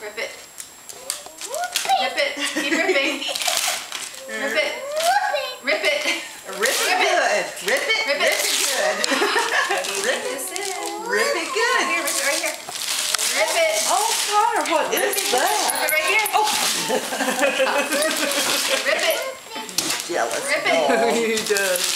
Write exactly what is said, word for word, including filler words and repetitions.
Rip it. Rip it. Keep ripping. Rip it. Rip it. Rip it good. Rip it. Rip it. Rip it good. Rip it. Rip it good. Here, rip it right here. Rip it. Oh, Connor, what is that? Rip it right here. Oh. Rip it. Jealous Rip it. dog. He does.